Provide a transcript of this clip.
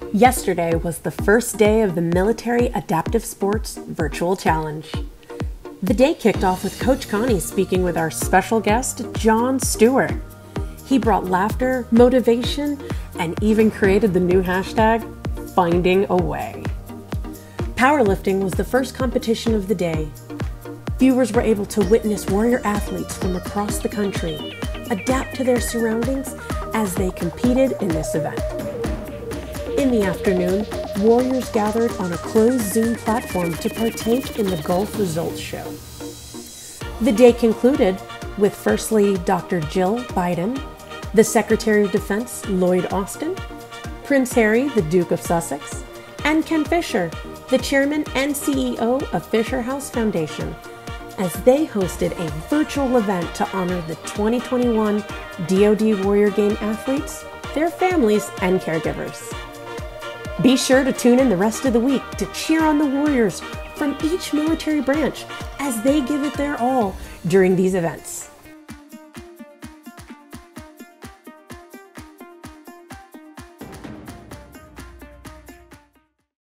Yesterday was the first day of the Military Adaptive Sports Virtual Challenge. The day kicked off with Coach Connie speaking with our special guest, Jon Stewart. He brought laughter, motivation, and even created the new hashtag, Finding a Way. Powerlifting was the first competition of the day. Viewers were able to witness warrior athletes from across the country adapt to their surroundings as they competed in this event. In the afternoon, warriors gathered on a closed Zoom platform to partake in the golf results show. The day concluded with firstly Dr. Jill Biden, the Secretary of Defense Lloyd Austin, Prince Harry, the Duke of Sussex, and Ken Fisher, the Chairman and CEO of Fisher House Foundation, as they hosted a virtual event to honor the 2021 DoD Warrior Game athletes, their families, and caregivers. Be sure to tune in the rest of the week to cheer on the warriors from each military branch as they give it their all during these events.